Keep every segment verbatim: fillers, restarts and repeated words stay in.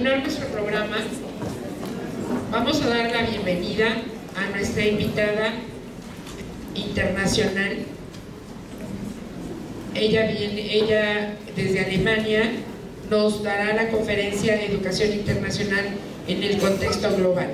continuar nuestro programa, vamos a dar la bienvenida a nuestra invitada internacional. Ella viene, ella desde Alemania nos dará la conferencia Educación Internacional en el contexto global.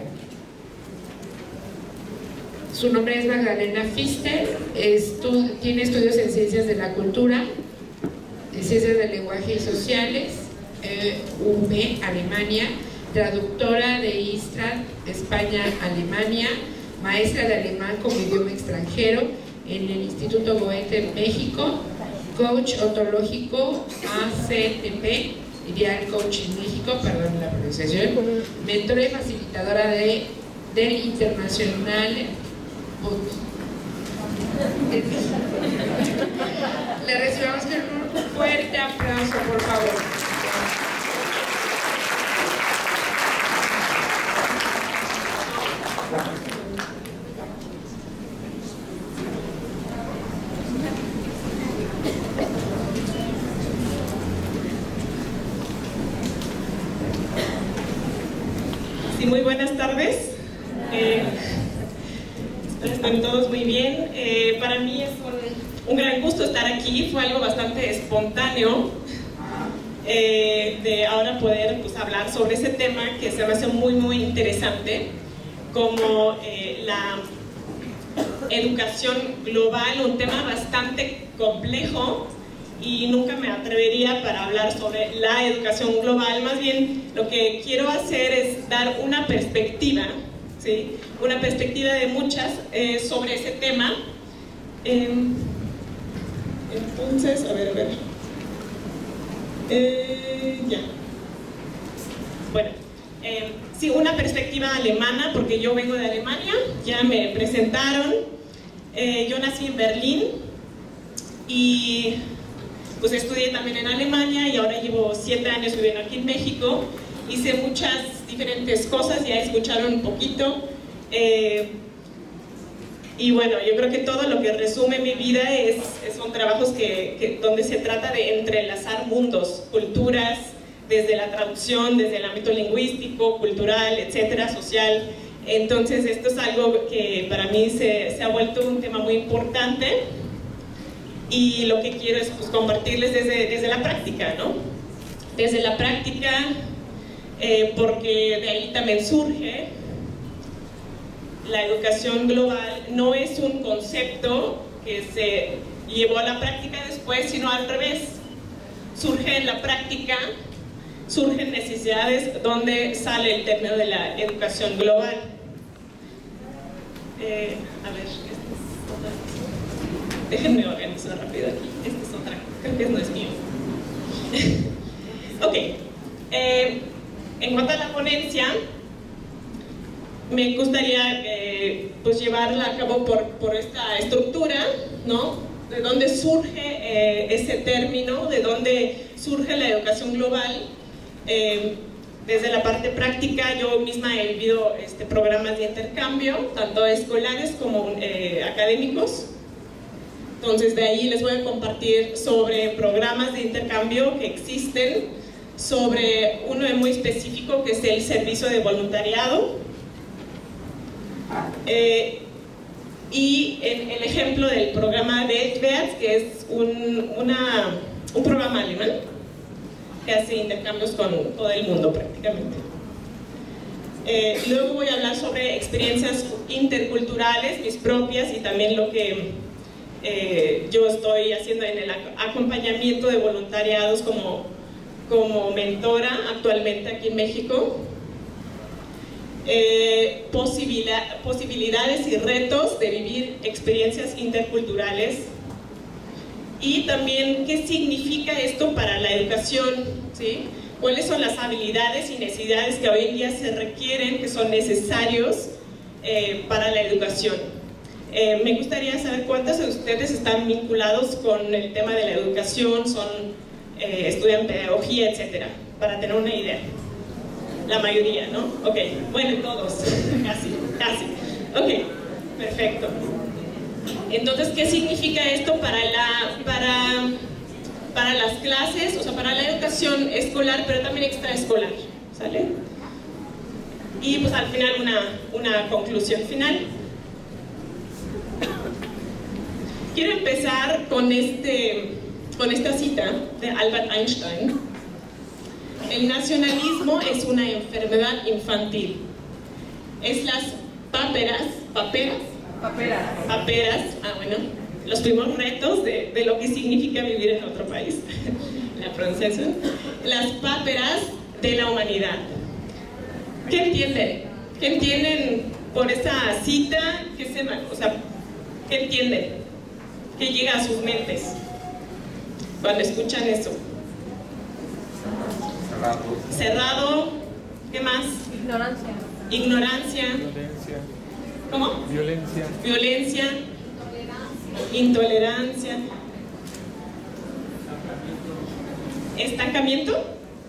Su nombre es Magdalena Pfister, estu tiene estudios en Ciencias de la Cultura, en Ciencias del Lenguaje y Sociales, eh, U B, Alemania, traductora de ISTRA, España, Alemania, maestra de alemán como idioma extranjero en el Instituto Goethe, México, coach ontológico A C T P, Ideal Coaching México, perdón la pronunciación, mentora y facilitadora de, del Internacional. Le recibamos con un fuerte aplauso, por favor. Sí, muy buenas tardes. Eh, Están todos muy bien. Eh, para mí es un, un gran gusto estar aquí. Fue algo bastante espontáneo eh, de ahora poder pues, hablar sobre ese tema que se me hace muy muy interesante, como eh, la educación global, un tema bastante complejo, y nunca me atrevería para hablar sobre la educación global. Más bien lo que quiero hacer es dar una perspectiva, ¿sí? Una perspectiva de muchas eh, sobre ese tema. Eh, entonces, a ver, a ver. Eh, ya. Bueno, eh, sí, una perspectiva alemana, porque yo vengo de Alemania, ya me presentaron. Eh, yo nací en Berlín y pues estudié también en Alemania y ahora llevo siete años viviendo aquí en México. Hice muchas diferentes cosas, ya escucharon un poquito. Eh, y bueno, yo creo que todo lo que resume mi vida es, son trabajos que, que, donde se trata de entrelazar mundos, culturas, desde la traducción, desde el ámbito lingüístico, cultural, etcétera, social. Entonces esto es algo que para mí se, se ha vuelto un tema muy importante, y lo que quiero es pues, compartirles desde, desde la práctica, ¿no? Desde la práctica, eh, porque de ahí también surge la educación global. No es un concepto que se llevó a la práctica después, sino al revés. Surge en la práctica, surgen necesidades donde sale el término de la educación global. Eh, a ver, esta es otra cosa. Déjenme organizar rápido aquí. Esta es otra, creo que no es mío. Ok. Eh, en cuanto a la ponencia, me gustaría eh, pues llevarla a cabo por, por esta estructura, ¿no? De dónde surge eh, ese término, de dónde surge la educación global. Eh, desde la parte práctica, yo misma he vivido este, programas de intercambio, tanto escolares como eh, académicos. Entonces de ahí les voy a compartir sobre programas de intercambio que existen, sobre uno muy específico que es el servicio de voluntariado. Eh, y en el ejemplo del programa de Edwards, que es un, una, un programa alemán que hace intercambios con todo el mundo prácticamente. Eh, luego voy a hablar sobre experiencias interculturales, mis propias, y también lo que eh, yo estoy haciendo en el acompañamiento de voluntariados como, como mentora actualmente aquí en México. Eh, posibilidad, posibilidades y retos de vivir experiencias interculturales, y también qué significa esto para la educación, ¿sí? Cuáles son las habilidades y necesidades que hoy en día se requieren, que son necesarios eh, para la educación. Eh, me gustaría saber cuántos de ustedes están vinculados con el tema de la educación, son eh, estudian pedagogía, etcétera, para tener una idea. La mayoría, ¿no? Ok, bueno, todos, casi, casi. Ok, perfecto. Entonces, ¿qué significa esto para, la, para, para las clases, o sea, para la educación escolar, pero también extraescolar? ¿sale? Y pues al final una, una conclusión final. Quiero empezar con, este, con esta cita de Albert Einstein. El nacionalismo es una enfermedad infantil. Es las páperas, paperas, Paperas. paperas, ah bueno, los primeros retos de, de lo que significa vivir en otro país, la pronunciación, las páperas de la humanidad. ¿Qué entienden? ¿Qué entienden por esa cita? ¿Qué se, o sea, ¿qué entienden? ¿Qué llega a sus mentes cuando escuchan eso? Cerrado. Cerrado, ¿qué más? Ignorancia. Ignorancia. Violencia. ¿Cómo? Violencia. Violencia. Intolerancia. Estancamiento.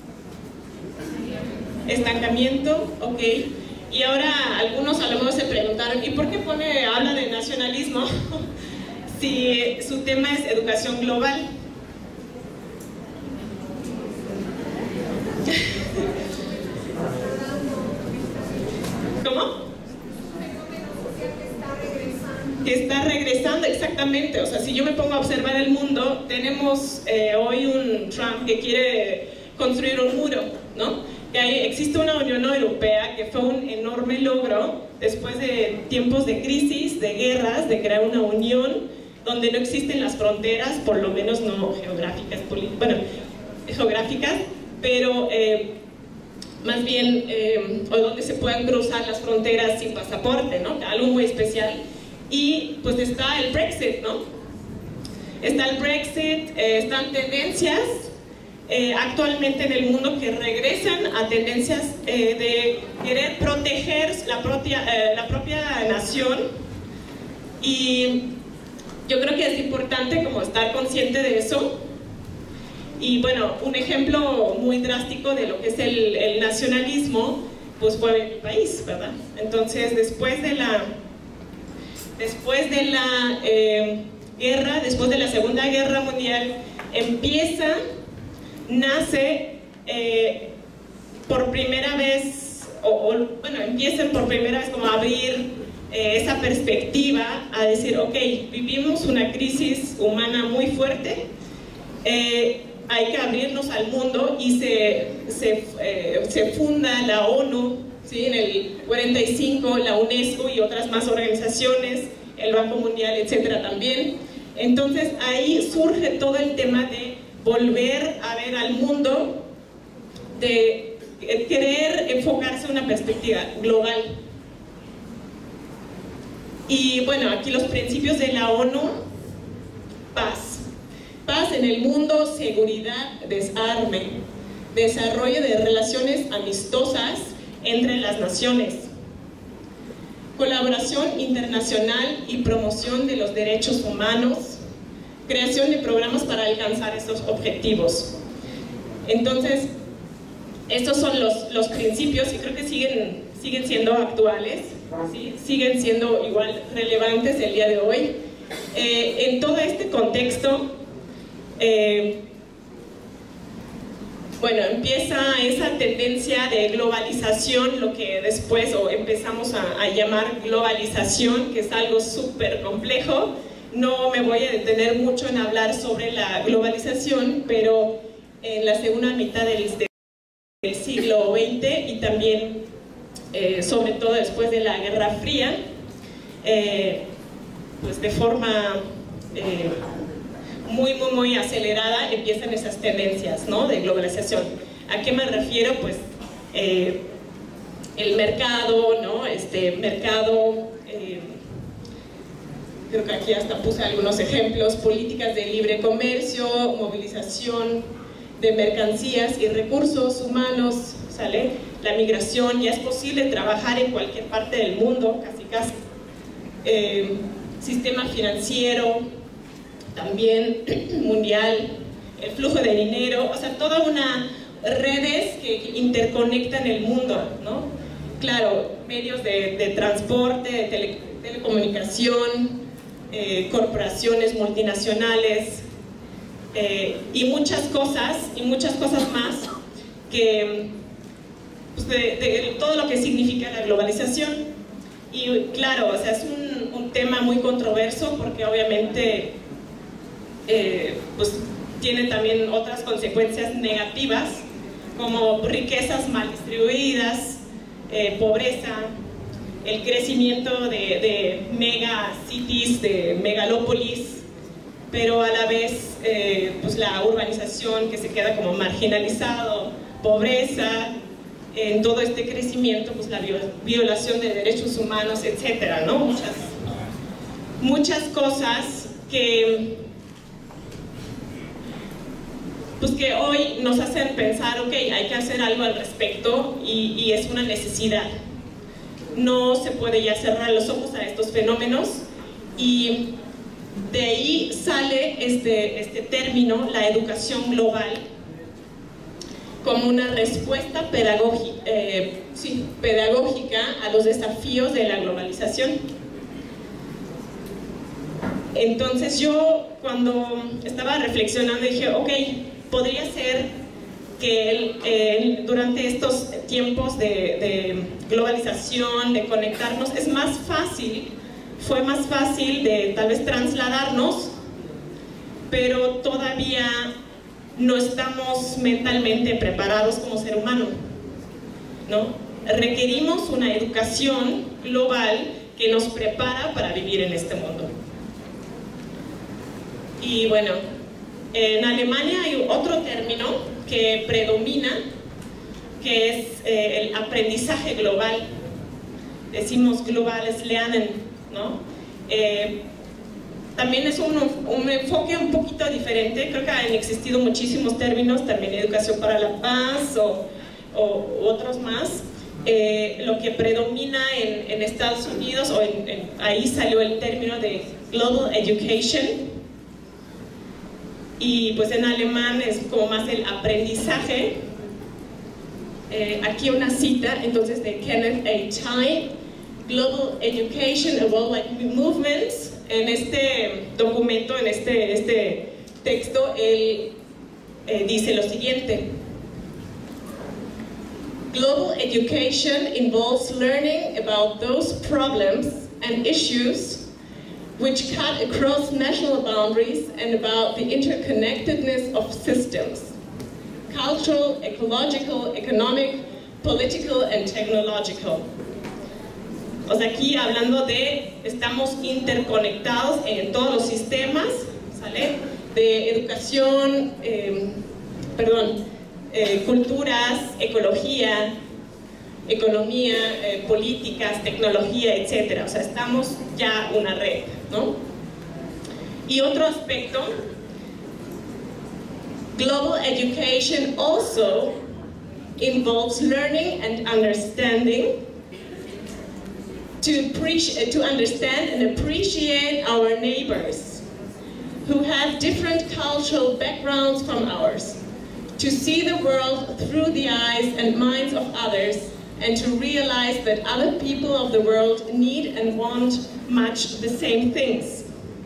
Estancamiento, ok. Y ahora algunos a lo mejor se preguntaron, ¿y por qué pone, habla de nacionalismo si su tema es educación global? ¿Cómo? Que está regresando, exactamente. O sea, si yo me pongo a observar el mundo, tenemos eh, hoy un Trump que quiere construir un muro, ¿no? Que hay, existe una Unión Europea que fue un enorme logro después de tiempos de crisis, de guerras, de crear una unión donde no existen las fronteras, por lo menos no geográficas, bueno, geográficas, pero eh, más bien eh, o donde se puedan cruzar las fronteras sin pasaporte, ¿no? Algo muy especial. Y pues está el Brexit, ¿no? Está el Brexit, eh, están tendencias eh, actualmente en el mundo que regresan a tendencias eh, de querer proteger la propia, eh, la propia nación. Y yo creo que es importante como estar consciente de eso. Y bueno, un ejemplo muy drástico de lo que es el, el nacionalismo, pues fue en mi país, ¿verdad? Entonces, después de la, después de la eh, guerra, después de la Segunda Guerra Mundial, empieza, nace eh, por primera vez, o, o bueno, empiezan por primera vez como a abrir eh, esa perspectiva, a decir, ok, vivimos una crisis humana muy fuerte, eh, hay que abrirnos al mundo, y se, se, eh, se funda la ONU, ¿sí? En el cuarenta y cinco, la UNESCO y otras más organizaciones, el Banco Mundial, etcétera también. Entonces ahí surge todo el tema de volver a ver al mundo, de querer enfocarse en una perspectiva global. Y bueno, aquí los principios de la ONU: paz. Paz en el mundo, seguridad, desarme, desarrollo de relaciones amistosas entre las naciones, colaboración internacional y promoción de los derechos humanos, creación de programas para alcanzar estos objetivos. Entonces, estos son los, los principios, y creo que siguen, siguen siendo actuales, ¿sí? Siguen siendo igual relevantes el día de hoy. Eh, en todo este contexto, Eh, bueno, empieza esa tendencia de globalización, lo que después o empezamos a, a llamar globalización, que es algo súper complejo. No me voy a detener mucho en hablar sobre la globalización, pero en la segunda mitad del, del siglo veinte, y también eh, sobre todo después de la Guerra Fría, eh, pues de forma eh, muy, muy, muy acelerada empiezan esas tendencias, ¿no? De globalización. ¿A qué me refiero? Pues eh, el mercado, ¿no? Este mercado, eh, creo que aquí hasta puse algunos ejemplos: políticas de libre comercio, movilización de mercancías y recursos humanos, ¿sale? La migración, ya es posible trabajar en cualquier parte del mundo, casi casi. Eh, sistema financiero también mundial, el flujo de dinero, o sea, toda una redes que interconectan el mundo, ¿no? Claro, medios de, de transporte, de tele, telecomunicación, eh, corporaciones multinacionales, eh, y muchas cosas, y muchas cosas más que pues de, de todo lo que significa la globalización. Y claro, o sea, es un, un tema muy controverso porque obviamente eh, pues, tiene también otras consecuencias negativas, como riquezas mal distribuidas, eh, pobreza, el crecimiento de, de mega cities, de megalópolis, pero a la vez eh, pues la urbanización que se queda como marginalizado, pobreza, en todo este crecimiento, pues la violación de derechos humanos, etcétera, ¿no? Muchas, muchas cosas que, pues que hoy nos hacen pensar, ok, hay que hacer algo al respecto y, y es una necesidad. No se puede ya cerrar los ojos a estos fenómenos y de ahí sale este, este término, la educación global, como una respuesta pedagógica, eh, sí, pedagógica a los desafíos de la globalización. Entonces yo cuando estaba reflexionando dije, ok, podría ser que el, eh, durante estos tiempos de, de globalización, de conectarnos, es más fácil, fue más fácil de tal vez trasladarnos, pero todavía no estamos mentalmente preparados como ser humano, ¿no? Requerimos una educación global que nos prepara para vivir en este mundo. Y bueno, en Alemania hay otro término que predomina, que es eh, el aprendizaje global. Decimos globales lernen, ¿no? Eh, También es un, un enfoque un poquito diferente, creo que han existido muchísimos términos, también educación para la paz o, o otros más. Eh, lo que predomina en, en Estados Unidos, o en, en, ahí salió el término de Global Education, y pues en alemán es como más el aprendizaje. Eh, aquí una cita entonces de Kenneth A. Time, Global Education, a Worldwide Movement. En este documento, en este, este texto, él eh, dice lo siguiente: Global education involves learning about those problems and issues which cut across national boundaries and about the interconnectedness of systems, cultural, ecological, economic, political, and technological. O sea, aquí hablando de estamos interconectados en todos los sistemas, ¿sale? De educación, eh, perdón, eh, culturas, ecología, economía, eh, políticas, tecnología, etcétera. O sea, estamos ya una red, ¿no? Y otro aspecto, global education also involves learning and understanding To, appreciate, to understand and appreciate our neighbors who have different cultural backgrounds from ours, to see the world through the eyes and minds of others, and to realize that other people of the world need and want much the same things.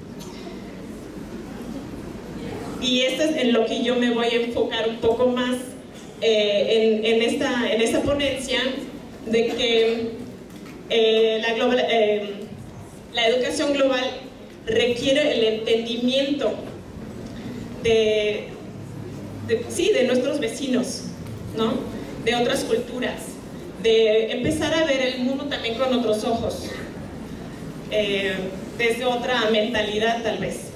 Y esto es en lo que yo me voy a enfocar un poco más eh, en, en, esta, en esta ponencia, de que Eh, la, global, eh, la educación global requiere el entendimiento de, de, sí, de nuestros vecinos, ¿no? De otras culturas, de empezar a ver el mundo también con otros ojos, eh, desde otra mentalidad tal vez.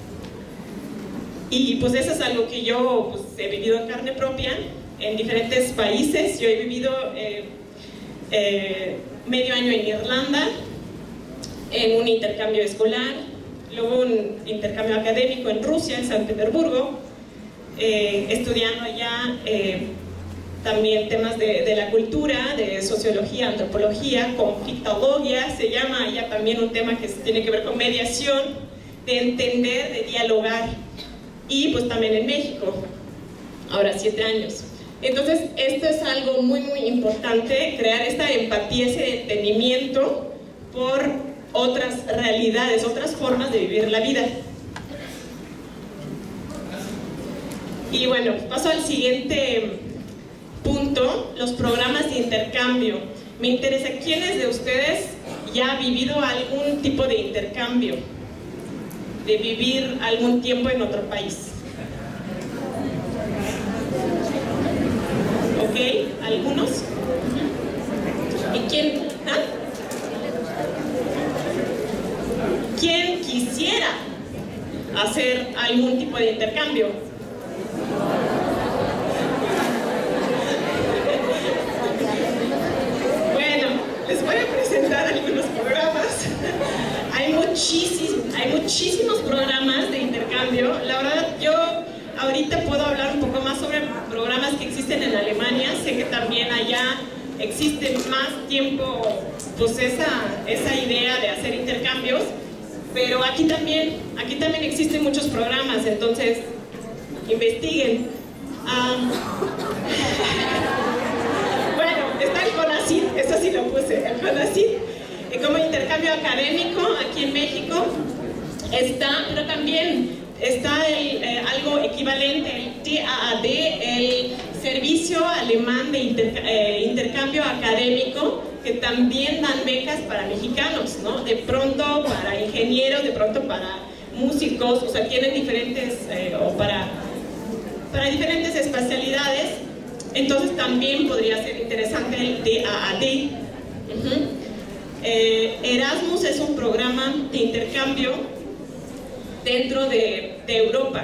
Y pues eso es algo que yo pues, he vivido en carne propia en diferentes países. Yo he vivido eh, eh, medio año en Irlanda, en un intercambio escolar, luego un intercambio académico en Rusia, en San Petersburgo, eh, estudiando allá eh, también temas de, de la cultura, de sociología, antropología, conflictología, se llama allá también un tema que tiene que ver con mediación, de entender, de dialogar, y pues también en México, ahora siete años. Entonces, esto es algo muy, muy importante, crear esta empatía, ese entendimiento por otras realidades, otras formas de vivir la vida. Y bueno, paso al siguiente punto, punto, los programas de intercambio. Me interesa, ¿quiénes de ustedes ya ha vivido algún tipo de intercambio? De vivir algún tiempo en otro país. ¿Ok? ¿Algunos? ¿Y quién? ¿Ah? ¿Quién quisiera hacer algún tipo de intercambio? Bueno, les voy a presentar algunos programas. Hay muchísimos, hay muchísimos programas de intercambio. La verdad, yo ahorita puedo hablar un poco más sobre programas que existen en Alemania. Sé que también allá existe más tiempo, pues esa, esa idea de hacer intercambios. Pero aquí también, aquí también existen muchos programas, entonces investiguen. Um, bueno, está el CONACYT, eso sí lo puse, el CONACYT, eh, como intercambio académico aquí en México. Está, pero también está el, eh, algo equivalente, el D A A D, el Servicio Alemán de Inter, eh, Intercambio Académico, que también dan becas para mexicanos, ¿no? De pronto para ingenieros, de pronto para músicos, o sea, tienen diferentes, eh, o para, para diferentes especialidades. Entonces también podría ser interesante el D A A D. Uh-huh. eh, Erasmus es un programa de intercambio dentro de, de Europa.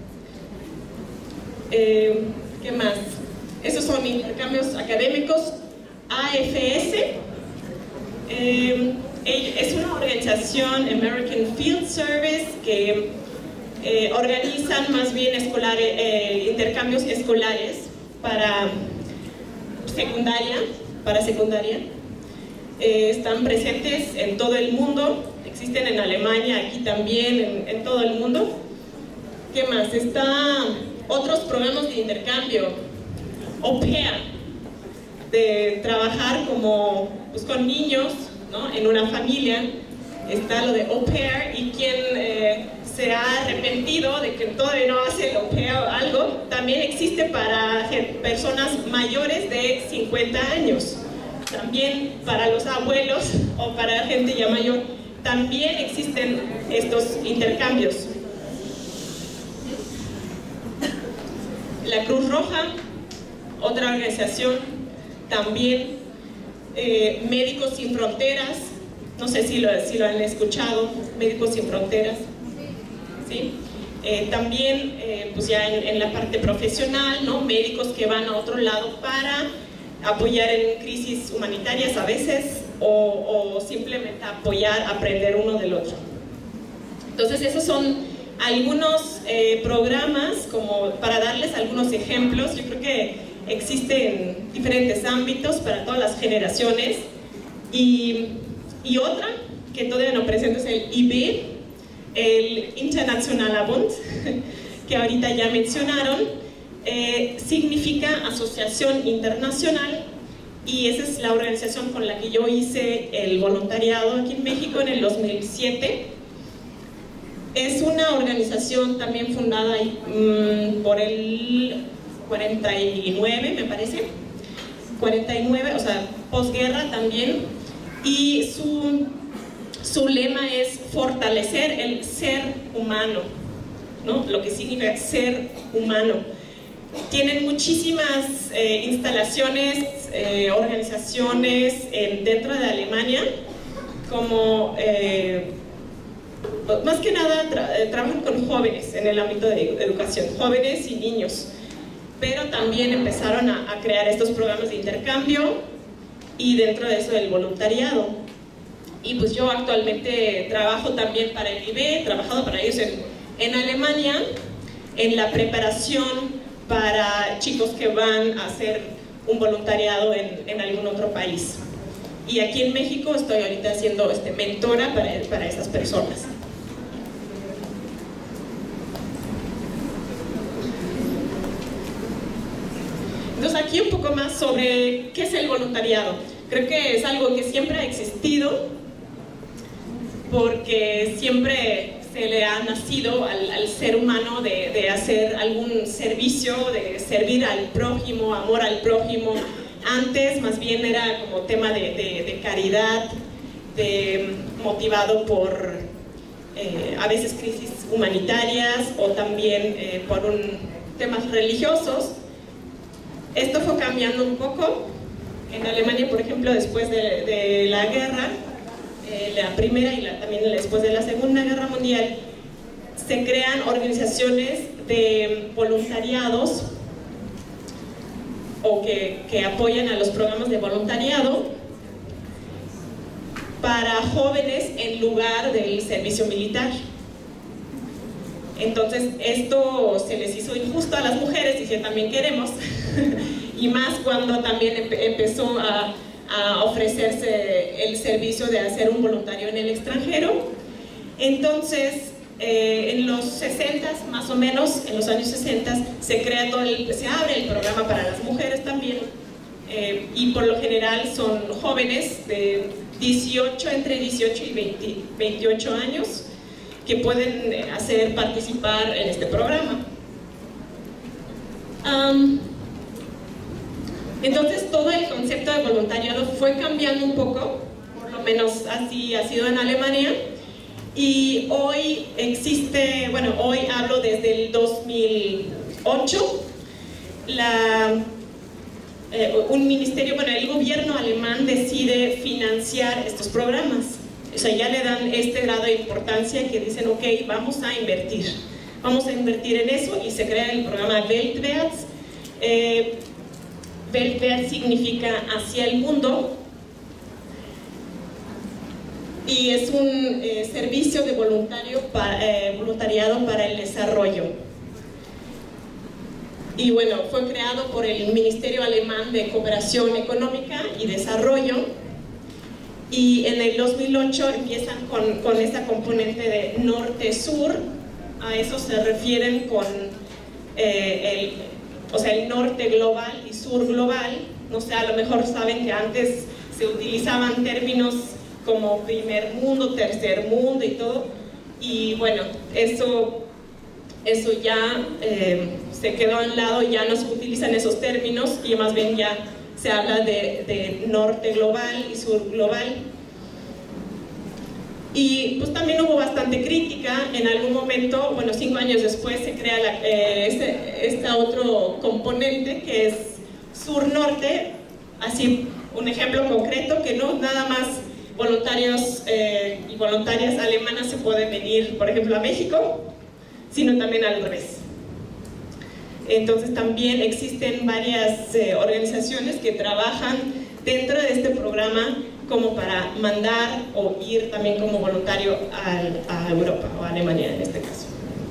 Eh, ¿Qué más? Esos son intercambios académicos. A F S eh, es una organización, American Field Service, que eh, organizan más bien escolar, eh, intercambios escolares para secundaria, para secundaria. Eh, están presentes en todo el mundo, existen en Alemania, aquí también, en, en todo el mundo. ¿Qué más? Están otros programas de intercambio, au pair, de trabajar como, pues, con niños, ¿no? En una familia. Está lo de au pair, y quien eh, se ha arrepentido de que todavía no hace el au pair o algo, también existe para personas mayores de cincuenta años, también para los abuelos o para gente ya mayor, también existen estos intercambios. La Cruz Roja, otra organización también, eh, Médicos Sin Fronteras, no sé si lo, si lo han escuchado, Médicos Sin Fronteras, ¿sí? Eh, también, eh, pues ya en, en la parte profesional, ¿no? Médicos que van a otro lado para apoyar en crisis humanitarias a veces, o, o simplemente apoyar, aprender uno del otro. Entonces esos son algunos eh, programas, como para darles algunos ejemplos. Yo creo que existen diferentes ámbitos para todas las generaciones, y, y otra que todavía no presento es el I B, el Internationaler Bund, que ahorita ya mencionaron. Eh, significa Asociación Internacional, y esa es la organización con la que yo hice el voluntariado aquí en México en el dos mil siete. Es una organización también fundada mmm, por el cuarenta y nueve, me parece, cuarenta y nueve, o sea, posguerra también, y su, su lema es fortalecer el ser humano, ¿no? Lo que significa ser humano. Tienen muchísimas eh, instalaciones, eh, organizaciones en, dentro de Alemania, como eh, más que nada tra trabajan con jóvenes en el ámbito de educación, jóvenes y niños, pero también empezaron a, a crear estos programas de intercambio, y dentro de eso el voluntariado. Y pues yo actualmente trabajo también para el I B, he trabajado para ellos en, en Alemania, en la preparación para chicos que van a hacer un voluntariado en, en algún otro país. Y aquí en México estoy ahorita siendo este, mentora para, para esas personas. Entonces aquí un poco más sobre qué es el voluntariado. Creo que es algo que siempre ha existido, porque siempre se le ha nacido al, al ser humano de, de hacer algún servicio, de servir al prójimo, amor al prójimo. Antes más bien era como tema de, de, de caridad, de, motivado por eh, a veces crisis humanitarias o también eh, por un, temas religiosos. Esto fue cambiando un poco. En Alemania, por ejemplo, después de, de la guerra, eh, la primera y la, también después de la Segunda Guerra Mundial, se crean organizaciones de voluntariados o que, que apoyan a los programas de voluntariado para jóvenes en lugar del servicio militar. Entonces esto se les hizo injusto a las mujeres y que también queremos y más cuando también empe empezó a, a ofrecerse el servicio de hacer un voluntario en el extranjero. Entonces eh, en los sesentas más o menos, en los años sesenta se crea todo el, se abre el programa para las mujeres también eh, y por lo general son jóvenes de dieciocho, entre dieciocho y veinte, veintiocho años que pueden hacer participar en este programa. Um, entonces todo el concepto de voluntariado fue cambiando un poco, por lo menos así ha sido en Alemania, y hoy existe, bueno, hoy hablo desde el dos mil ocho, la, eh, un ministerio, bueno, el gobierno alemán decide financiar estos programas. O sea, ya le dan este grado de importancia que dicen, ok, vamos a invertir. Vamos a invertir en eso y se crea el programa Weltwärts. Eh, Weltwärts significa hacia el mundo y es un eh, servicio de voluntario para, eh, voluntariado para el desarrollo. Y bueno, fue creado por el Ministerio Alemán de Cooperación Económica y Desarrollo. Y en el dos mil ocho empiezan con, con esta componente de norte-sur, a eso se refieren con eh, el, o sea, el norte global y sur global. No sé, a lo mejor saben que antes se utilizaban términos como primer mundo, tercer mundo y todo, y bueno, eso, eso ya eh, se quedó a un lado, ya no se utilizan esos términos y más bien ya se habla de, de norte global y sur global. Y pues también hubo bastante crítica. En algún momento, bueno, cinco años después se crea la, eh, este, este otro componente que es sur-norte. Así, un ejemplo concreto, que no nada más voluntarios eh, y voluntarias alemanas se pueden venir, por ejemplo, a México, sino también al revés. Entonces también existen varias eh, organizaciones que trabajan dentro de este programa como para mandar o ir también como voluntario al, a Europa o a Alemania en este caso.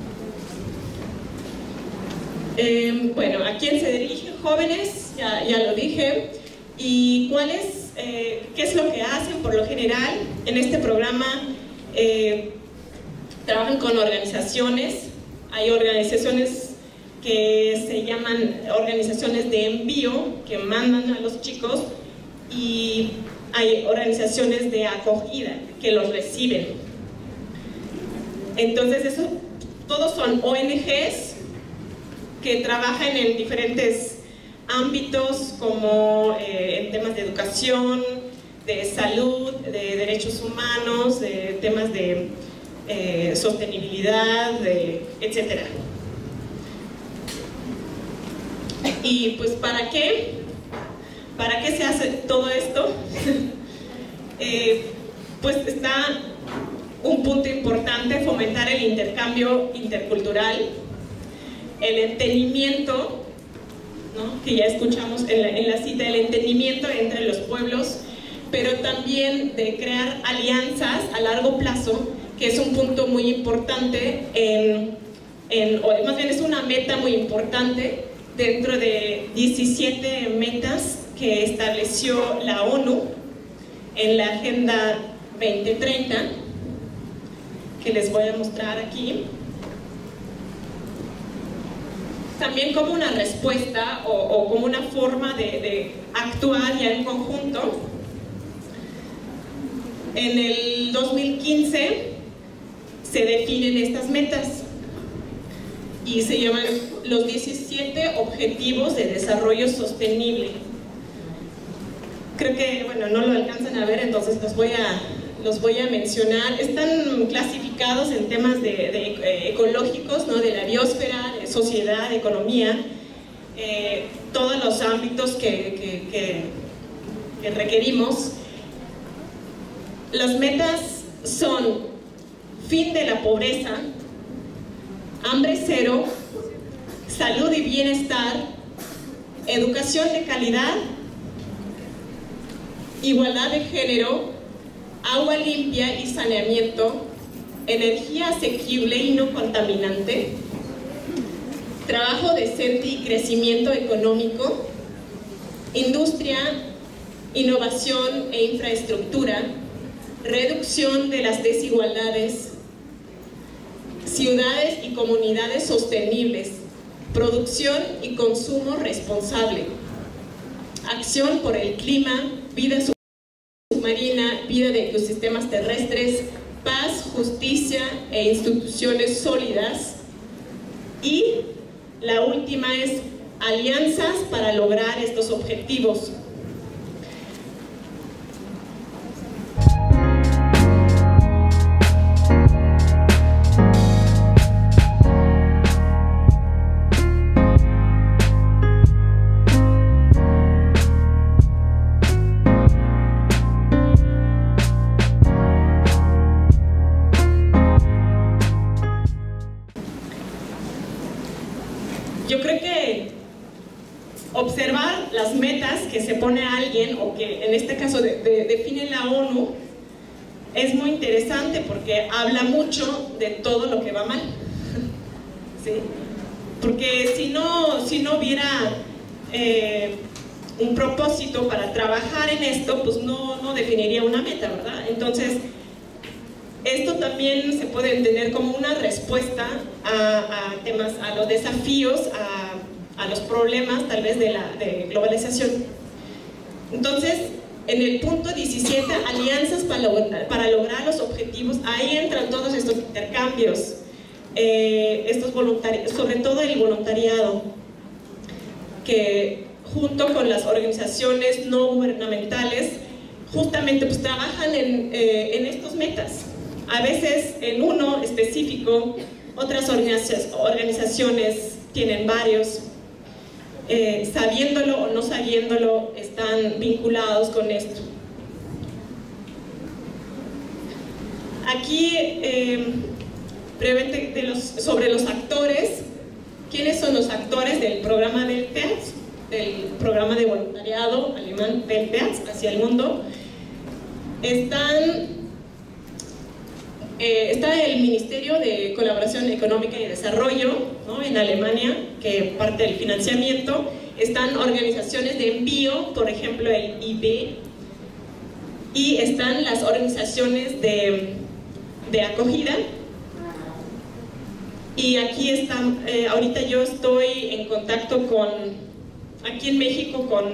Eh, bueno, ¿a quién se dirigen? Jóvenes, ya, ya lo dije. ¿Y cuáles, eh, qué es lo que hacen por lo general en este programa? Eh, trabajan con organizaciones, hay organizaciones que se llaman organizaciones de envío, que mandan a los chicos, y hay organizaciones de acogida, que los reciben. Entonces, eso, todos son O N Ges que trabajan en diferentes ámbitos, como eh, en temas de educación, de salud, de derechos humanos, de temas de eh, sostenibilidad, de, etcétera. Y pues, ¿para qué? ¿Para qué se hace todo esto? eh, pues está un punto importante, fomentar el intercambio intercultural, el entendimiento, ¿no?, que ya escuchamos en la, en la cita, el entendimiento entre los pueblos, pero también de crear alianzas a largo plazo, que es un punto muy importante, en, en, o más bien es una meta muy importante dentro de diecisiete metas que estableció la ONU en la Agenda veinte treinta, que les voy a mostrar aquí. También como una respuesta o, o como una forma de, de actuar ya en conjunto. En el dos mil quince se definen estas metas y se llaman los diecisiete Objetivos de Desarrollo Sostenible. Creo que, bueno, no lo alcanzan a ver, entonces los voy a, los voy a mencionar. Están clasificados en temas de, de, eh, ecológicos, ¿no? De la biosfera, de sociedad, de economía, eh, todos los ámbitos que, que, que, que requerimos. Las metas son fin de la pobreza, hambre cero, salud y bienestar, educación de calidad, igualdad de género, agua limpia y saneamiento, energía asequible y no contaminante, trabajo decente y crecimiento económico, industria, innovación e infraestructura, reducción de las desigualdades, ciudades y comunidades sostenibles, producción y consumo responsable, acción por el clima, vida submarina, vida de ecosistemas terrestres, paz, justicia e instituciones sólidas. Y la última es alianzas para lograr estos objetivos. Yo creo que observar las metas que se pone alguien, o que en este caso de, de, define la ONU, es muy interesante porque habla mucho de todo lo que va mal. ¿Sí? Porque si no, si no hubiera eh, un propósito para trabajar en esto, pues no, no definiría una meta, ¿verdad? Entonces, esto también se puede entender como una respuesta a, a temas, a los desafíos, a, a los problemas tal vez de la de globalización. Entonces, en el punto diecisiete, alianzas para lograr, para lograr los objetivos, ahí entran todos estos intercambios, eh, estos voluntarios, sobre todo el voluntariado, que junto con las organizaciones no gubernamentales, justamente pues trabajan en, eh, en estas metas. A veces en uno específico, otras organizaciones tienen varios, eh, sabiéndolo o no sabiéndolo, están vinculados con esto. Aquí, eh, brevemente de los, sobre los actores. ¿Quiénes son los actores del programa Weltpeats? Del programa de voluntariado alemán Weltpeats hacia el mundo. Están Eh, está el Ministerio de Colaboración Económica y Desarrollo, ¿no? En Alemania, que parte del financiamiento. Están organizaciones de envío, por ejemplo el I B, y están las organizaciones de, de acogida. Y aquí están, eh, ahorita yo estoy en contacto con, aquí en México, con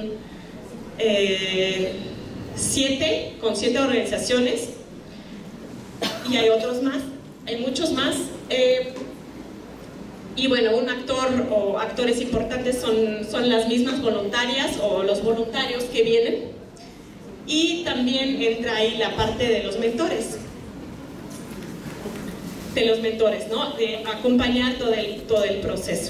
eh, siete, con siete organizaciones. Y hay otros más, hay muchos más. Eh, y bueno, un actor o actores importantes son, son las mismas voluntarias o los voluntarios que vienen. Y también entra ahí la parte de los mentores. De los mentores, ¿no? De acompañar todo el, todo el proceso.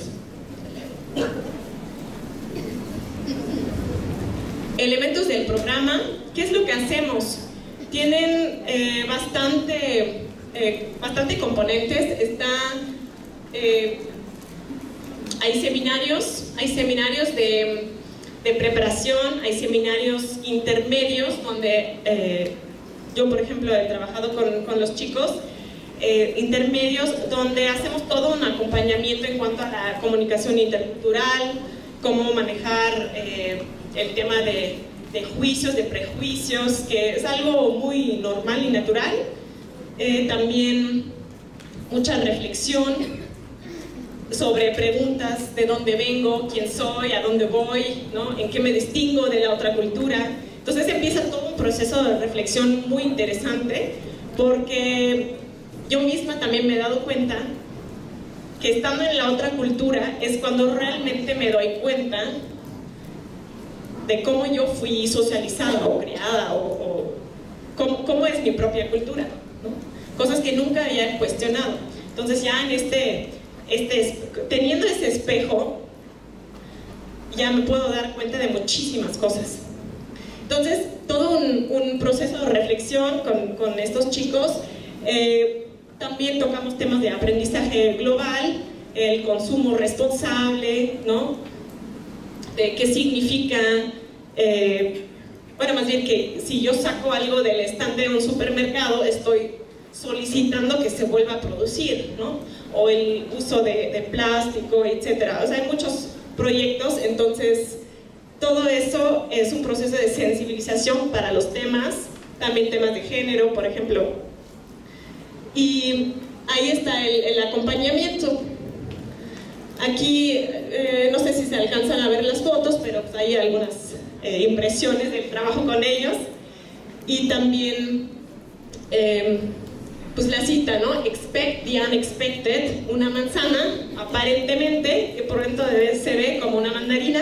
Elementos del programa. ¿Qué es lo que hacemos? Tienen eh, bastante, eh, bastante componentes. Está, eh, hay seminarios, hay seminarios de, de preparación, hay seminarios intermedios donde eh, yo, por ejemplo, he trabajado con, con los chicos eh, intermedios, donde hacemos todo un acompañamiento en cuanto a la comunicación intercultural, cómo manejar eh, el tema de de juicios, de prejuicios, que es algo muy normal y natural. Eh, también mucha reflexión sobre preguntas de dónde vengo, quién soy, a dónde voy, ¿no? En qué me distingo de la otra cultura. Entonces empieza todo un proceso de reflexión muy interesante, porque yo misma también me he dado cuenta que estando en la otra cultura es cuando realmente me doy cuenta de cómo yo fui socializada o creada o, o cómo, cómo es mi propia cultura, ¿no? Cosas que nunca había cuestionado. Entonces ya en este, este, teniendo ese espejo, ya me puedo dar cuenta de muchísimas cosas. Entonces, todo un, un proceso de reflexión con, con estos chicos. Eh, también tocamos temas de aprendizaje global, el consumo responsable, ¿no? De qué significa, eh, bueno, más bien que si yo saco algo del stand de un supermercado, estoy solicitando que se vuelva a producir, ¿no? O el uso de, de plástico, etcétera. O sea, hay muchos proyectos, entonces todo eso es un proceso de sensibilización para los temas, también temas de género, por ejemplo. Y ahí está el, el acompañamiento. Aquí, eh, no sé si se alcanzan a ver las fotos, pero pues hay algunas eh, impresiones del trabajo con ellos. Y también, eh, pues la cita, ¿no? Expect the unexpected, una manzana, aparentemente, que por dentro de, se ve como una mandarina.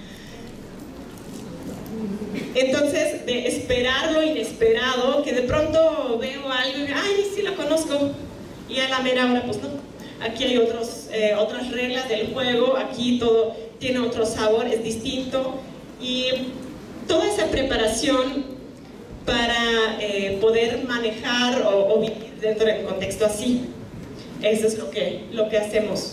Entonces, de esperar lo inesperado, que de pronto veo algo y digo, ay, sí lo conozco, y a la mera hora, pues no. Aquí hay otros, eh, otras reglas del juego, aquí todo tiene otro sabor, es distinto, y toda esa preparación para eh, poder manejar o, o vivir dentro del contexto así, eso es lo que, lo que hacemos.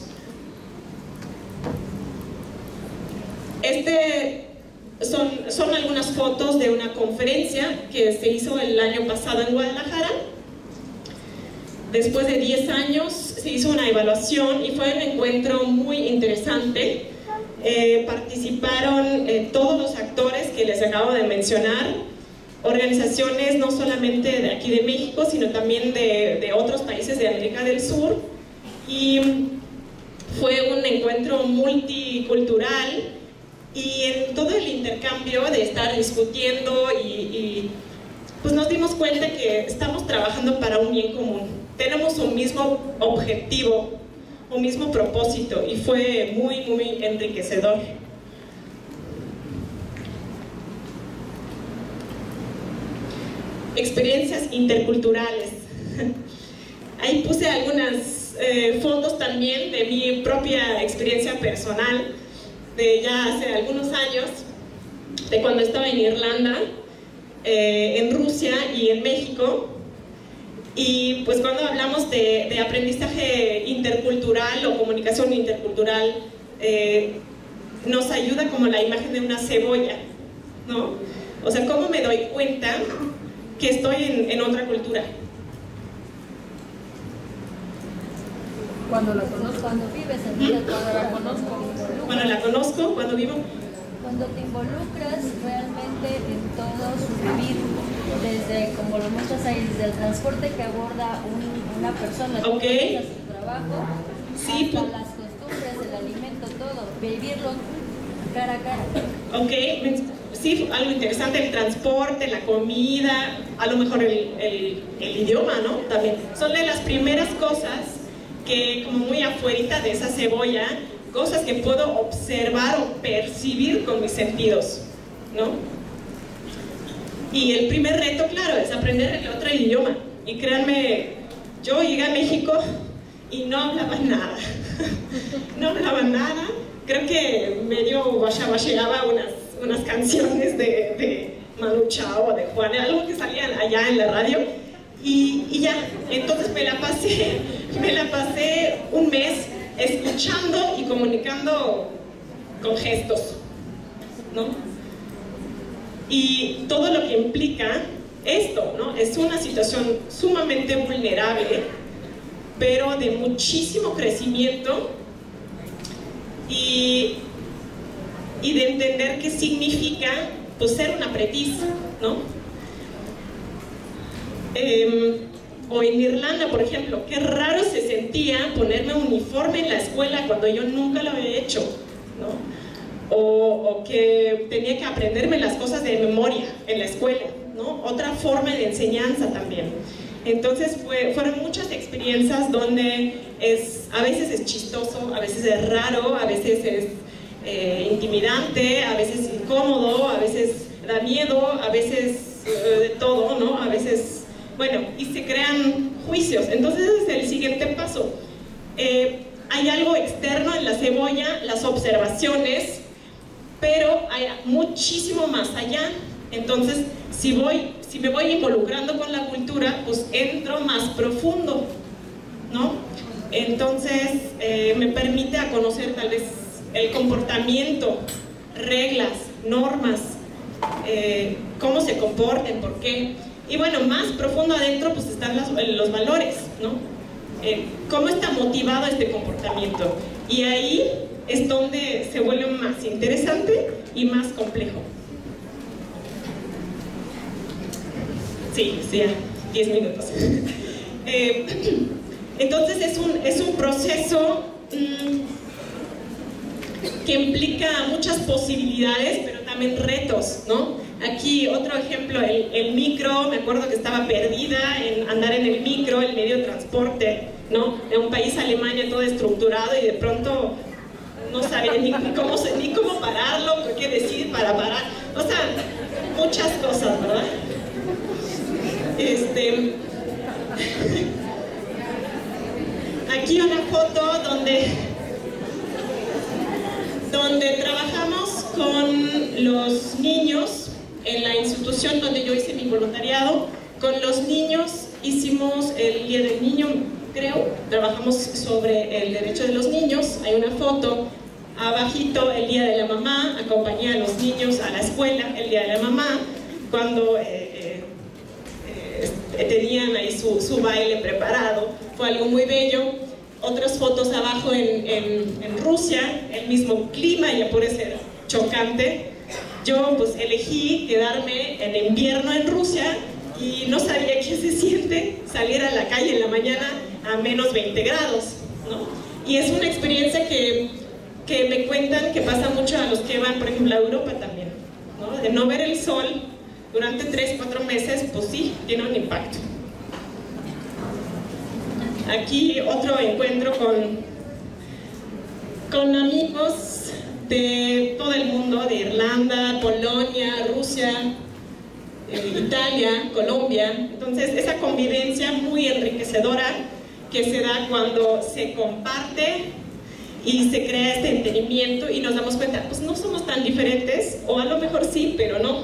Este... Son, son algunas fotos de una conferencia que se hizo el año pasado en Guadalajara. Después de diez años se hizo una evaluación y fue un encuentro muy interesante. Eh, participaron eh, todos los actores que les acabo de mencionar, organizaciones no solamente de aquí de México, sino también de, de otros países de América del Sur, y fue un encuentro multicultural. Y en todo el intercambio de estar discutiendo y, y pues nos dimos cuenta que estamos trabajando para un bien común. Tenemos un mismo objetivo, un mismo propósito, y fue muy, muy enriquecedor. Experiencias interculturales. Ahí puse algunas eh, fotos también de mi propia experiencia personal, de ya hace algunos años, de cuando estaba en Irlanda, eh, en Rusia y en México. Y pues cuando hablamos de, de aprendizaje intercultural o comunicación intercultural, eh, nos ayuda como la imagen de una cebolla, ¿no? O sea, ¿cómo me doy cuenta que estoy en, en otra cultura? Cuando la conozco, cuando vives en ella, cuando la conozco, cuando la conozco, cuando vivo. Cuando te involucras realmente en todo su vivir, desde, como lo muestras ahí, desde el transporte que aborda un, una persona, okay, a su trabajo, sí, hasta las costumbres, el alimento, todo, vivirlo cara a cara. Ok, sí, algo interesante, el transporte, la comida, a lo mejor el, el, el idioma, ¿no? También son de las primeras cosas que, como muy afuerita de esa cebolla, cosas que puedo observar o percibir con mis sentidos, ¿no? Y el primer reto, claro, es aprender el otro idioma. Y créanme, yo llegué a México y no hablaba nada. No hablaba nada. Creo que medio guachabacheaba unas, unas canciones de, de Manu Chao o de Juan, algo que salían allá en la radio. Y, y ya, entonces me la pasé, me la pasé un mes escuchando y comunicando con gestos, ¿no? Y todo lo que implica esto, ¿no? Es una situación sumamente vulnerable, pero de muchísimo crecimiento y, y de entender qué significa, pues, ser un aprendiz, ¿no? Eh, o en Irlanda, por ejemplo, qué raro se sentía ponerme un uniforme en la escuela cuando yo nunca lo había hecho, ¿no? O, o que tenía que aprenderme las cosas de memoria en la escuela, ¿no? Otra forma de enseñanza también. Entonces fue, fueron muchas experiencias donde es, a veces es chistoso, a veces es raro, a veces es eh, intimidante, a veces incómodo, a veces da miedo, a veces eh, de todo, ¿no? A veces, bueno, y se crean juicios. Entonces ese es el siguiente paso. Eh, hay algo externo en la cebolla, las observaciones, pero hay muchísimo más allá. Entonces, si, voy, si me voy involucrando con la cultura, pues entro más profundo, ¿no? Entonces, eh, me permite a conocer tal vez el comportamiento, reglas, normas, eh, cómo se comporten, por qué. Y bueno, más profundo adentro pues están las, los valores, ¿no? Eh, cómo está motivado este comportamiento. Y ahí es donde se vuelve más interesante y más complejo. Sí, sí, diez minutos. eh, entonces es un, es un proceso mmm, que implica muchas posibilidades, pero también retos, ¿no? Aquí otro ejemplo, el, el micro, me acuerdo que estaba perdida en andar en el micro, el medio de transporte, ¿no? De un país, Alemania, todo estructurado, y de pronto no sabía ni, ni, cómo, ni cómo pararlo, qué decir para parar, o sea, muchas cosas, ¿verdad? Este, aquí una foto donde, donde trabajamos con los niños en la institución donde yo hice mi voluntariado. Con los niños hicimos el Día del Niño, creo, trabajamos sobre el derecho de los niños. Hay una foto abajito, el Día de la Mamá, acompañé a los niños a la escuela, el Día de la Mamá, cuando eh, eh, tenían ahí su, su baile preparado, fue algo muy bello. Otras fotos abajo en, en, en Rusia, el mismo clima, ya por ser chocante. Yo pues elegí quedarme en invierno en Rusia y no sabía qué se siente salir a la calle en la mañana a menos veinte grados, ¿no? Y es una experiencia que, que me cuentan que pasa mucho a los que van, por ejemplo, a Europa también, ¿no? De no ver el sol durante tres, cuatro meses, pues sí, tiene un impacto. Aquí otro encuentro con, con amigos de todo el mundo, de Irlanda, Polonia, Rusia, eh, Italia, Colombia. Entonces esa convivencia muy enriquecedora que se da cuando se comparte y se crea este entendimiento y nos damos cuenta, pues no somos tan diferentes, o a lo mejor sí, pero no.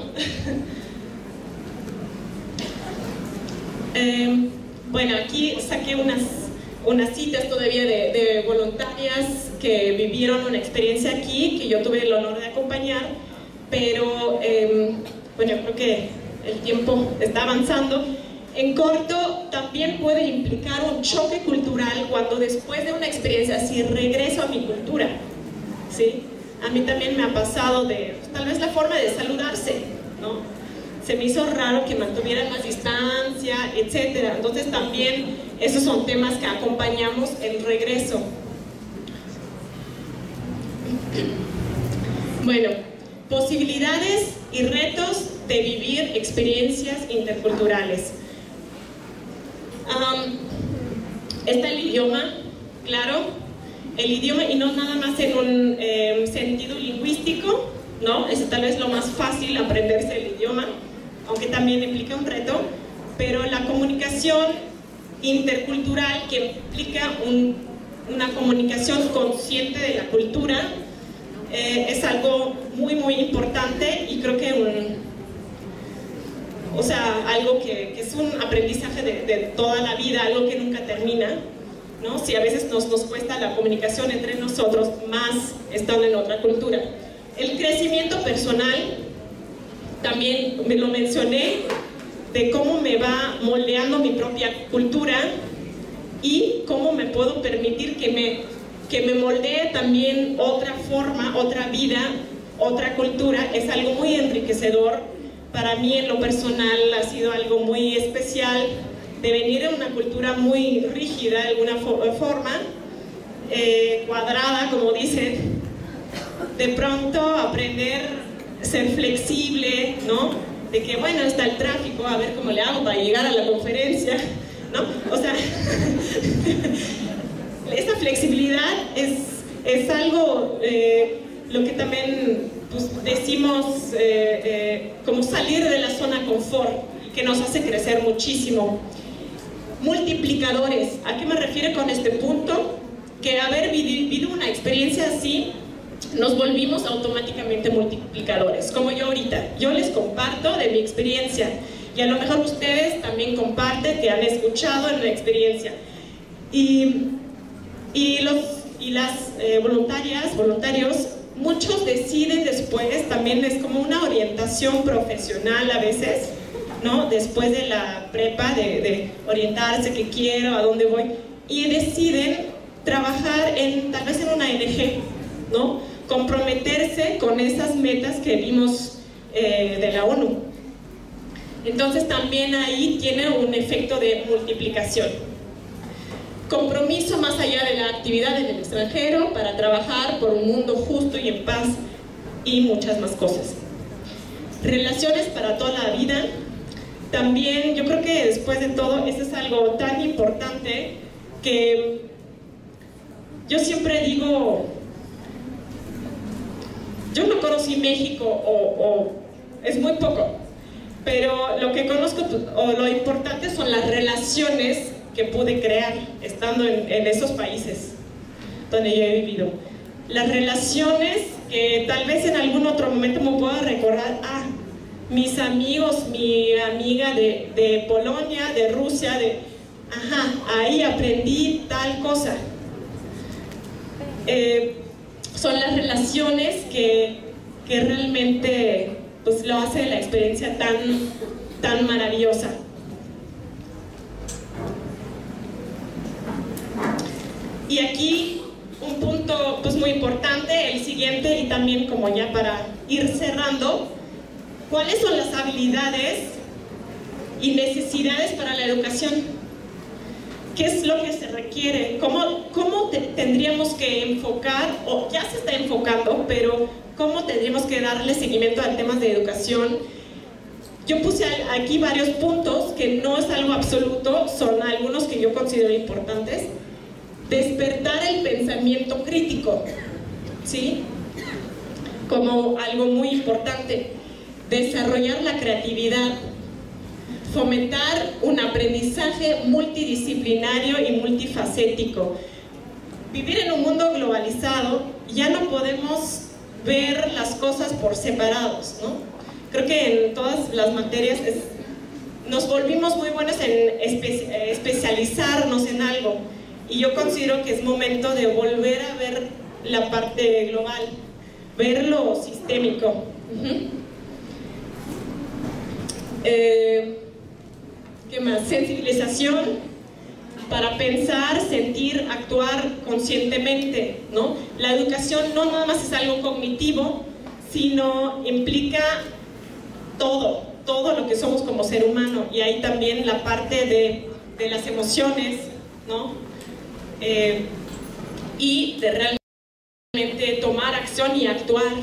eh, bueno, aquí saqué unas unas citas todavía de, de voluntarias que vivieron una experiencia aquí, que yo tuve el honor de acompañar, pero eh, bueno, creo que el tiempo está avanzando. En corto, también puede implicar un choque cultural cuando después de una experiencia así regreso a mi cultura, ¿sí? A mí también me ha pasado de, tal vez la forma de saludarse, ¿no? Se me hizo raro que mantuvieran más distancia, etcétera. Entonces también esos son temas que acompañamos el regreso. Bueno, posibilidades y retos de vivir experiencias interculturales. Um, está el idioma, claro, el idioma, y no nada más en un eh, sentido lingüístico, ¿no? Es tal vez lo más fácil aprenderse el idioma, aunque también implica un reto, pero la comunicación intercultural, que implica un, una comunicación consciente de la cultura, eh, es algo muy muy importante, y creo que un, o sea, algo que, que es un aprendizaje de, de toda la vida, algo que nunca termina, ¿no? Si a veces nos, nos cuesta la comunicación entre nosotros, más estando en otra cultura. El crecimiento personal, también me lo mencioné, de cómo me va moldeando mi propia cultura y cómo me puedo permitir que me, que me moldee también otra forma, otra vida, otra cultura. Es algo muy enriquecedor. Para mí en lo personal ha sido algo muy especial, de venir de una cultura muy rígida de alguna forma, eh, cuadrada, como dicen, de pronto aprender a ser flexible, ¿no? De que bueno, está el tráfico, a ver cómo le hago para llegar a la conferencia, ¿no? O sea, esa flexibilidad es, es algo, eh, lo que también pues, decimos, eh, eh, como salir de la zona confort, que nos hace crecer muchísimo. Multiplicadores, ¿a qué me refiero con este punto? Que haber vivido una experiencia así, nos volvimos automáticamente multiplicadores, como yo ahorita. Yo les comparto de mi experiencia, y a lo mejor ustedes también comparten que han escuchado en la experiencia. Y, y, los, y las eh, voluntarias, voluntarios, muchos deciden después, también es como una orientación profesional a veces, ¿no? Después de la prepa, de, de orientarse, qué quiero, a dónde voy, y deciden trabajar en, tal vez en una O N G, ¿no? Comprometerse con esas metas que vimos eh, de la ONU. Entonces también ahí tiene un efecto de multiplicación. Compromiso más allá de la actividad en el extranjero para trabajar por un mundo justo y en paz, y muchas más cosas. Relaciones para toda la vida. También yo creo que después de todo, eso es algo tan importante que yo siempre digo, yo no conocí México o, o es muy poco, pero lo que conozco o lo importante son las relaciones que pude crear estando en, en esos países donde yo he vivido. Las relaciones que tal vez en algún otro momento me pueda recordar, ah, mis amigos, mi amiga de, de Polonia, de Rusia, de, ajá, ahí aprendí tal cosa. Eh, son las relaciones que, que realmente pues, lo hace la experiencia tan, tan maravillosa. Y aquí un punto pues, muy importante, el siguiente, y también como ya para ir cerrando, ¿cuáles son las habilidades y necesidades para la educación? ¿Qué es lo que se requiere? ¿Cómo, cómo te, tendríamos que enfocar, o ya se está enfocando, pero cómo tendríamos que darle seguimiento a temas de educación? Yo puse aquí varios puntos, que no es algo absoluto, son algunos que yo considero importantes. Despertar el pensamiento crítico, ¿sí? Como algo muy importante. Desarrollar la creatividad. Fomentar un aprendizaje multidisciplinario y multifacético. Vivir en un mundo globalizado, ya no podemos ver las cosas por separados, ¿no? Creo que en todas las materias es, nos volvimos muy buenos en espe especializarnos en algo, y yo considero que es momento de volver a ver la parte global, ver lo sistémico. Uh-huh. eh, ¿Qué más? Sensibilización para pensar, sentir, actuar conscientemente, ¿no? La educación no nada más es algo cognitivo, sino implica todo, todo lo que somos como ser humano, y ahí también la parte de, de las emociones, ¿no? Eh, y de realmente tomar acción y actuar.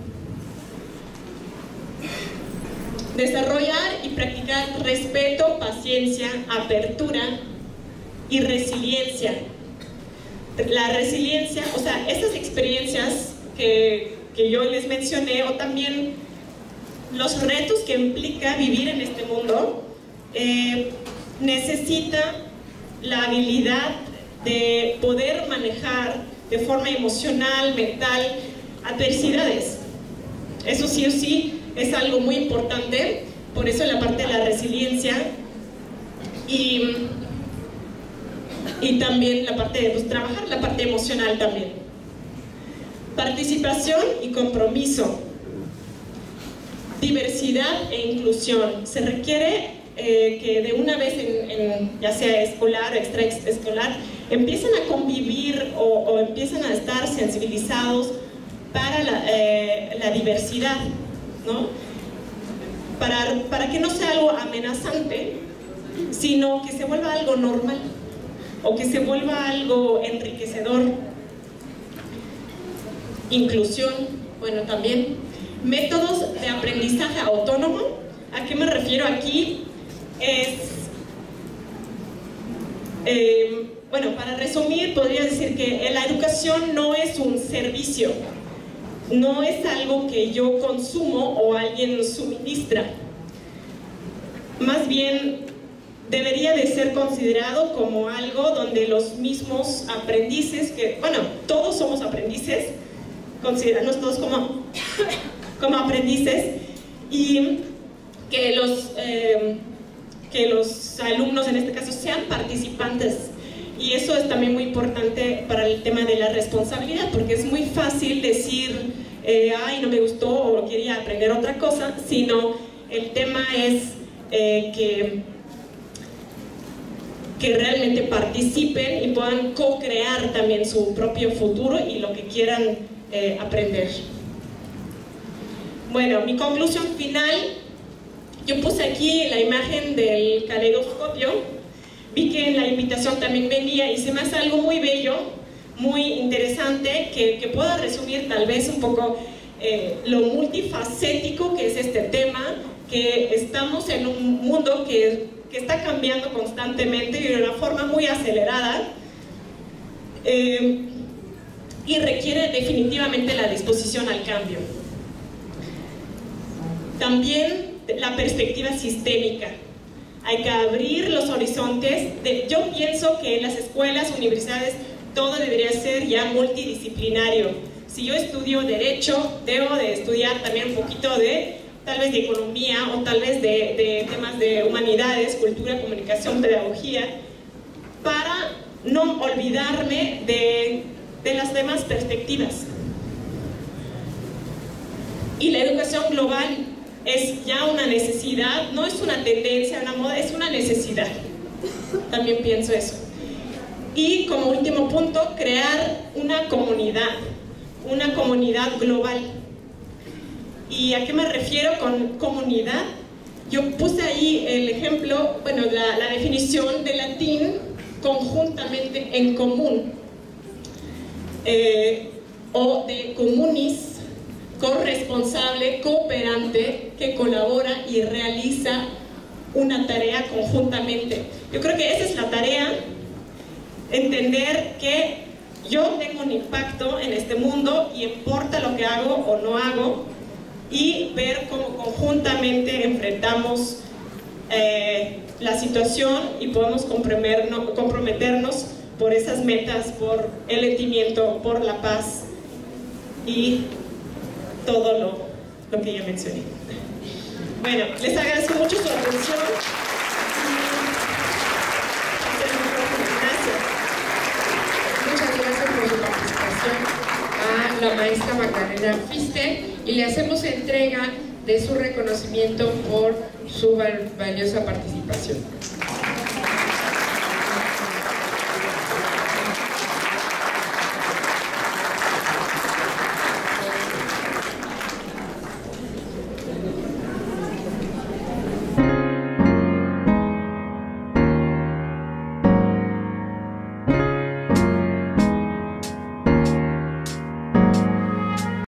Desarrollar y practicar respeto, paciencia, apertura y resiliencia. La resiliencia, o sea, estas experiencias que, que yo les mencioné, o también los retos que implica vivir en este mundo, eh, necesita la habilidad de poder manejar de forma emocional, mental, adversidades. Eso sí o sí es algo muy importante, por eso la parte de la resiliencia, y, y también la parte de pues, trabajar la parte emocional también. Participación y compromiso. Diversidad e inclusión. Se requiere eh, que de una vez, en, en, ya sea escolar o extraescolar, empiecen a convivir o, o empiezan a estar sensibilizados para la, eh, la diversidad, ¿no? Para, para que no sea algo amenazante, sino que se vuelva algo normal o que se vuelva algo enriquecedor. Inclusión, bueno, también. Métodos de aprendizaje autónomo. ¿A qué me refiero aquí? Es Eh, bueno, para resumir, podría decir que la educación no es un servicio, no es algo que yo consumo o alguien suministra. Más bien, debería de ser considerado como algo donde los mismos aprendices, que, bueno, todos somos aprendices, considerarnos todos como, como aprendices, y que los, eh, que los alumnos en este caso sean participantes. Y eso es también muy importante para el tema de la responsabilidad, porque es muy fácil decir, eh, ay, no me gustó o quería aprender otra cosa, sino el tema es eh, que, que realmente participen y puedan co-crear también su propio futuro y lo que quieran eh, aprender. Bueno, mi conclusión final, yo puse aquí la imagen del caleidoscopio. Vi que en la invitación también venía y se me hace algo muy bello, muy interesante, que, que pueda resumir tal vez un poco eh, lo multifacético que es este tema, que estamos en un mundo que, que está cambiando constantemente y de una forma muy acelerada, eh, y requiere definitivamente la disposición al cambio. También la perspectiva sistémica. Hay que abrir los horizontes. De, yo pienso que en las escuelas, universidades, todo debería ser ya multidisciplinario. Si yo estudio Derecho, debo de estudiar también un poquito de, tal vez de Economía, o tal vez de, de temas de Humanidades, Cultura, Comunicación, Pedagogía, para no olvidarme de, de las demás perspectivas. Y la educación global es ya una necesidad, no es una tendencia, una moda, es una necesidad. También pienso eso. Y como último punto, crear una comunidad, una comunidad global. ¿Y a qué me refiero con comunidad? Yo puse ahí el ejemplo, bueno, la, la definición de latín, conjuntamente, en común, eh, o de communis, corresponsable, cooperante, que colabora y realiza una tarea conjuntamente. Yo creo que esa es la tarea, entender que yo tengo un impacto en este mundo y importa lo que hago o no hago, y ver cómo conjuntamente enfrentamos eh, la situación y podemos comprometernos por esas metas, por el entendimiento, por la paz y todo lo, lo que ya mencioné. Bueno, les agradezco mucho su atención. Gracias. Muchas gracias por su participación a la maestra Magdalena Pfister, y le hacemos entrega de su reconocimiento por su valiosa participación.